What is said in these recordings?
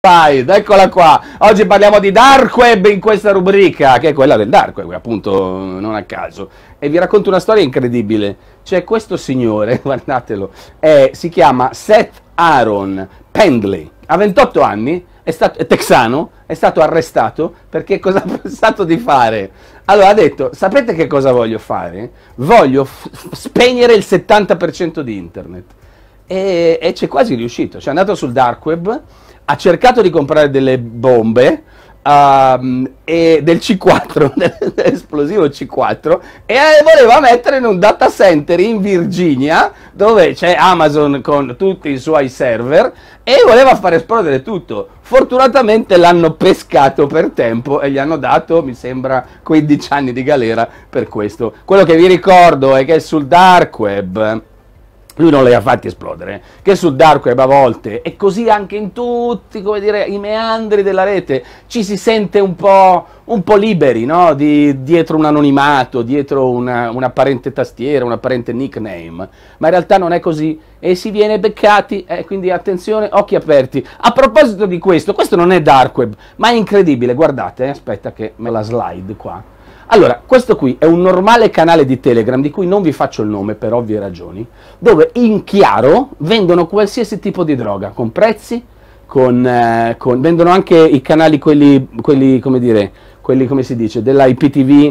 Classified, eccola qua. Oggi parliamo di Dark Web in questa rubrica, che è quella del Dark Web, appunto, non a caso. E vi racconto una storia incredibile. C'è questo signore, guardatelo, si chiama Seth Aaron Pendley, ha 28 anni, è texano, è stato arrestato perché cosa ha pensato di fare? Allora ha detto, sapete che cosa voglio fare? Voglio spegnere il 70% di internet. E c'è quasi riuscito, cioè è andato sul dark web, ha cercato di comprare delle bombe e del C4, dell'esplosivo C4, e voleva mettere in un data center in Virginia dove c'è Amazon con tutti i suoi server e voleva far esplodere tutto. Fortunatamente l'hanno pescato per tempo e gli hanno dato, mi sembra, 15 anni di galera per questo. Quello che vi ricordo è che sul dark web lui non li ha fatti esplodere, che sul dark web a volte, e così anche in tutti, come dire, i meandri della rete, ci si sente un po' liberi, no? Dietro un anonimato, dietro un'apparente tastiera, un apparente nickname, ma in realtà non è così, e si viene beccati, quindi attenzione, occhi aperti. A proposito di questo non è dark web, ma è incredibile, guardate, aspetta che me la slide qua. Allora, questo qui è un normale canale di Telegram, di cui non vi faccio il nome per ovvie ragioni, dove in chiaro vendono qualsiasi tipo di droga, con prezzi, vendono anche i canali, quelli come dire, quelli come si dice, della IPTV,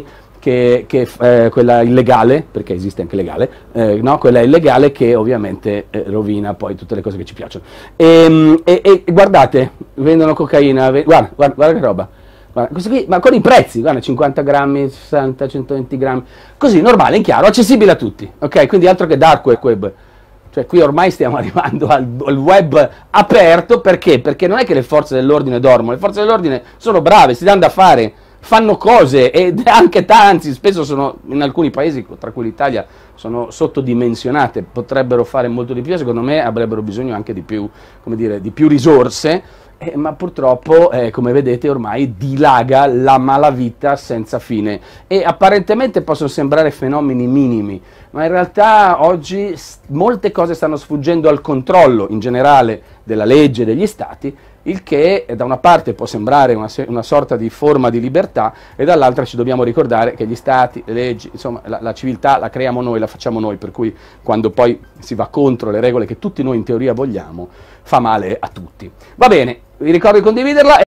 quella illegale, perché esiste anche legale, no? Quella illegale che ovviamente rovina poi tutte le cose che ci piacciono. E guardate, vendono cocaina, guarda che roba. Questo qui, ma con i prezzi, guarda, 50 grammi, 60, 120 grammi, così, normale, in chiaro, accessibile a tutti, ok? Quindi altro che dark web, cioè qui ormai stiamo arrivando al web aperto, perché? Perché non è che le forze dell'ordine dormono, le forze dell'ordine sono brave, si danno da fare, fanno cose, ed anche tanti, spesso sono, in alcuni paesi, tra cui l'Italia, sono sottodimensionate, potrebbero fare molto di più, secondo me avrebbero bisogno anche di più, come dire, di più risorse, ma purtroppo, come vedete, ormai dilaga la malavita senza fine e apparentemente possono sembrare fenomeni minimi, ma in realtà oggi molte cose stanno sfuggendo al controllo in generale della legge degli stati, il che da una parte può sembrare una sorta di forma di libertà e dall'altra ci dobbiamo ricordare che gli stati, le leggi, insomma la civiltà la creiamo noi, la facciamo noi, per cui quando poi si va contro le regole che tutti noi in teoria vogliamo, fa male a tutti. Va bene, vi ricordo di condividerla.